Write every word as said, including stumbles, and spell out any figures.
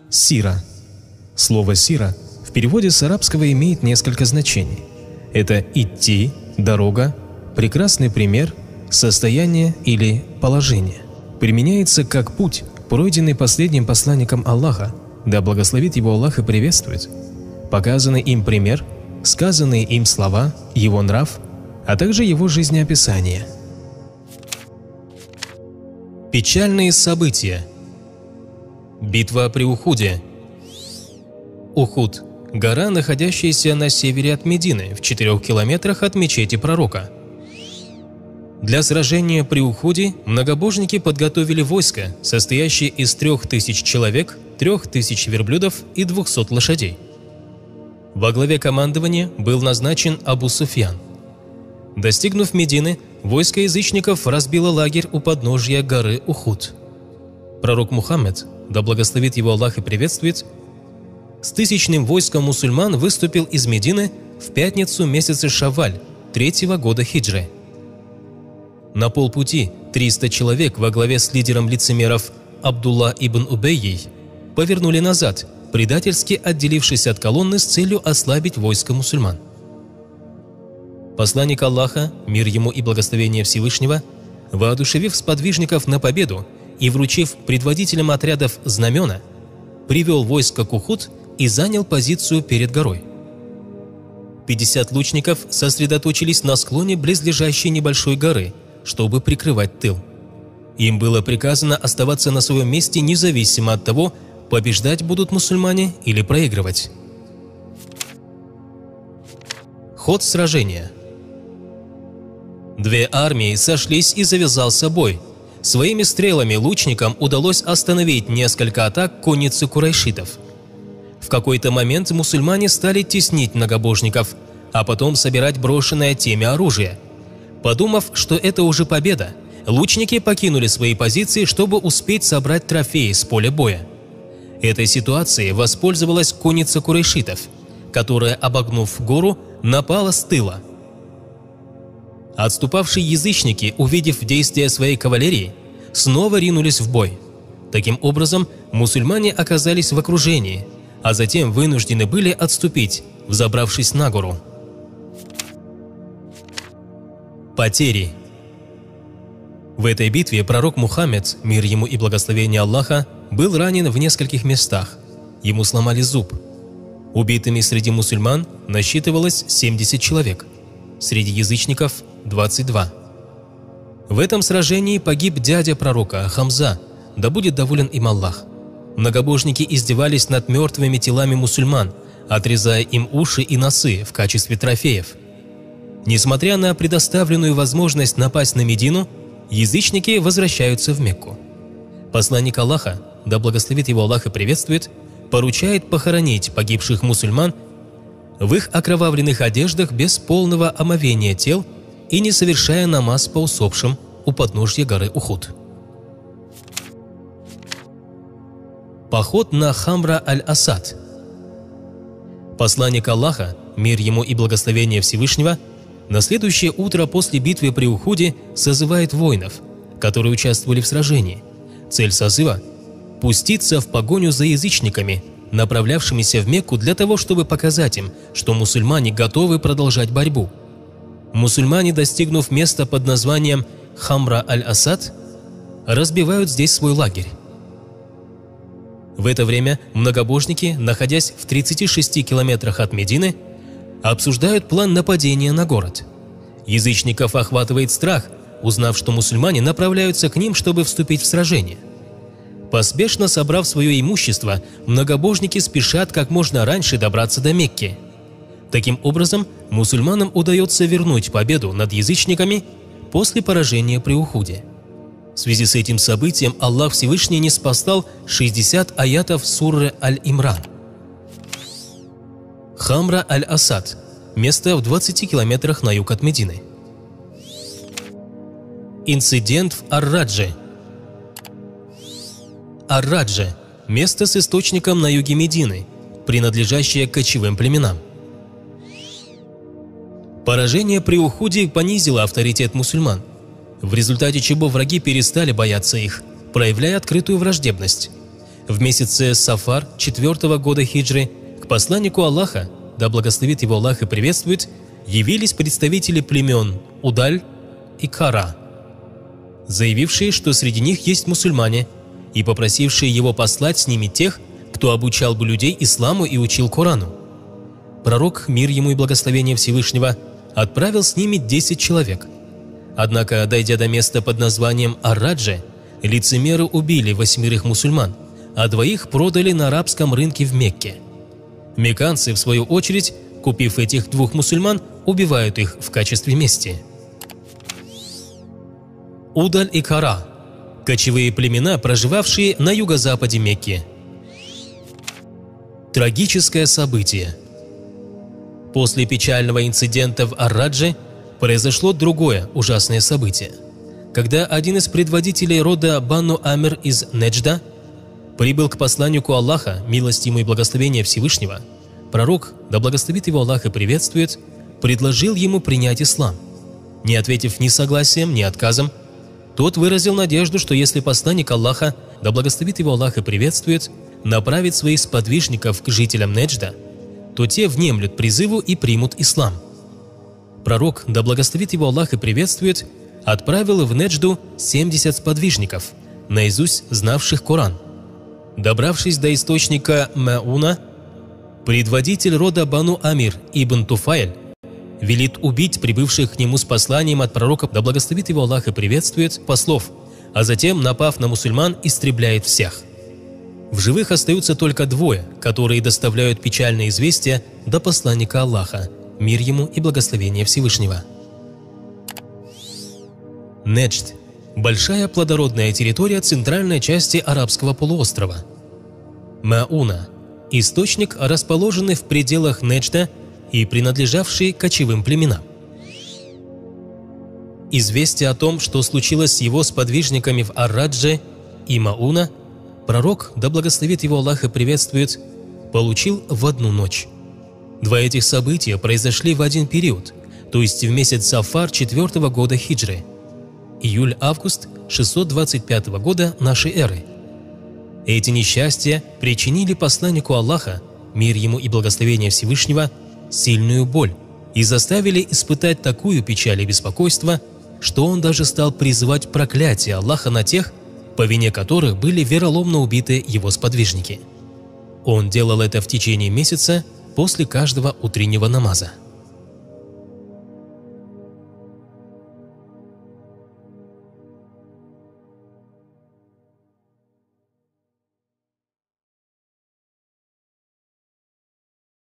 Сира. Слово «сира» в переводе с арабского имеет несколько значений. Это идти, дорога, прекрасный пример, состояние или положение. Применяется как путь, пройденный последним посланником Аллаха, да благословит его Аллах и приветствует, показанный им пример, сказанные им слова, его нрав, а также его жизнеописание. Печальные события. Битва при Ухуде. Ухуд – гора, находящаяся на севере от Медины, в четырех километрах от мечети пророка. Для сражения при Ухуде многобожники подготовили войско, состоящее из трех тысяч человек, трех тысяч верблюдов и двухсот лошадей. Во главе командования был назначен Абу Суфьян. Достигнув Медины, войско язычников разбило лагерь у подножья горы Ухуд. Пророк Мухаммед, да благословит его Аллах и приветствует, с тысячным войском мусульман выступил из Медины в пятницу месяца Шавваль третьего года хиджры. На полпути триста человек во главе с лидером лицемеров Абдулла ибн Убейей повернули назад, предательски отделившись от колонны с целью ослабить войско мусульман. Посланник Аллаха, мир ему и благословение Всевышнего, воодушевив сподвижников на победу и вручив предводителям отрядов знамена, привел войско к Ухуд и занял позицию перед горой. пятьдесят лучников сосредоточились на склоне близлежащей небольшой горы, чтобы прикрывать тыл. Им было приказано оставаться на своем месте независимо от того, побеждать будут мусульмане или проигрывать. Ход сражения. Две армии сошлись и завязался бой. Своими стрелами лучникам удалось остановить несколько атак конницы курайшитов. В какой-то момент мусульмане стали теснить многобожников, а потом собирать брошенное теми оружие. Подумав, что это уже победа, лучники покинули свои позиции, чтобы успеть собрать трофеи с поля боя. Этой ситуацией воспользовалась конница курайшитов, которая, обогнув гору, напала с тыла. Отступавшие язычники, увидев действия своей кавалерии, снова ринулись в бой. Таким образом, мусульмане оказались в окружении, а затем вынуждены были отступить, взобравшись на гору. Потери. В этой битве пророк Мухаммед, мир ему и благословение Аллаха, был ранен в нескольких местах. Ему сломали зуб. Убитыми среди мусульман насчитывалось семьдесят человек, среди язычников – двадцать два. В этом сражении погиб дядя пророка Хамза, да будет доволен им Аллах. Многобожники издевались над мертвыми телами мусульман, отрезая им уши и носы в качестве трофеев. Несмотря на предоставленную возможность напасть на Медину, язычники возвращаются в Мекку. Посланник Аллаха, да благословит его Аллах и приветствует, поручает похоронить погибших мусульман в их окровавленных одеждах без полного омовения тел и не совершая намаз по усопшим у подножья горы Ухуд. Поход на Хамра аль-Асад. Посланник Аллаха, мир ему и благословение Всевышнего, на следующее утро после битвы при Ухуде созывает воинов, которые участвовали в сражении. Цель созыва – пуститься в погоню за язычниками, направлявшимися в Мекку для того, чтобы показать им, что мусульмане готовы продолжать борьбу. Мусульмане, достигнув места под названием Хамра аль-Асад, разбивают здесь свой лагерь. В это время многобожники, находясь в тридцати шести километрах от Медины, обсуждают план нападения на город. Язычников охватывает страх, узнав, что мусульмане направляются к ним, чтобы вступить в сражение. Поспешно собрав свое имущество, многобожники спешат как можно раньше добраться до Мекки. Таким образом, мусульманам удается вернуть победу над язычниками после поражения при Ухуде. В связи с этим событием Аллах Всевышний ниспослал шестьдесят аятов суры Аль-Имран. Хамра аль-Асад – место в двадцати километрах на юг от Медины. Инцидент в Ар-Радже. Ар-Радже – место с источником на юге Медины, принадлежащее кочевым племенам. Поражение при Ухуде понизило авторитет мусульман, в результате чего враги перестали бояться их, проявляя открытую враждебность. в месяце Сафар четвертого года хиджры к посланнику Аллаха, да благословит его Аллах и приветствует, явились представители племен Удаль и Кара, заявившие, что среди них есть мусульмане, и попросившие его послать с ними тех, кто обучал бы людей исламу и учил Корану. Пророк, мир ему и благословение Всевышнего, отправил с ними десять человек. Однако, дойдя до места под названием Ар-Раджа, лицемеры убили восьмерых мусульман, а двоих продали на арабском рынке в Мекке. Мекканцы, в свою очередь, купив этих двух мусульман, убивают их в качестве мести. Удаль и Кара – кочевые племена, проживавшие на юго-западе Мекки. Трагическое событие. После печального инцидента в Ар-Радже произошло другое ужасное событие, когда один из предводителей рода Бану Амир из Неджда прибыл к посланнику Аллаха, милость ему и благословение Всевышнего. Пророк, да благословит его Аллах и приветствует, предложил ему принять ислам. Не ответив ни согласием, ни отказом, тот выразил надежду, что если посланник Аллаха, да благословит его Аллах и приветствует, направит своих сподвижников к жителям Неджда, то те внемлют призыву и примут ислам. Пророк, да благословит его Аллах и приветствует, отправил в Неджду семьдесят сподвижников, наизусть знавших Коран. Добравшись до источника Мауна, предводитель рода Бану Амир ибн Туфайль велит убить прибывших к нему с посланием от пророка, да благословит его Аллах и приветствует, послов, а затем, напав на мусульман, истребляет всех. В живых остаются только двое, которые доставляют печальное известие до посланника Аллаха, мир ему и благословение Всевышнего. Неджд – большая плодородная территория центральной части арабского полуострова. Мауна – источник, расположенный в пределах Неджда и принадлежавший кочевым племенам. Известие о том, что случилось с его сподвижниками в Ар-Радже и Мауна, пророк, да благословит его Аллах и приветствует, получил в одну ночь. Два этих события произошли в один период, то есть в месяц Сафар четвертого года хиджры, июль-август шестьсот двадцать пятого года нашей эры. Эти несчастья причинили посланнику Аллаха, мир ему и благословение Всевышнего, сильную боль и заставили испытать такую печаль и беспокойство, что он даже стал призывать проклятие Аллаха на тех, по вине которых были вероломно убиты его сподвижники. Он делал это в течение месяца после каждого утреннего намаза.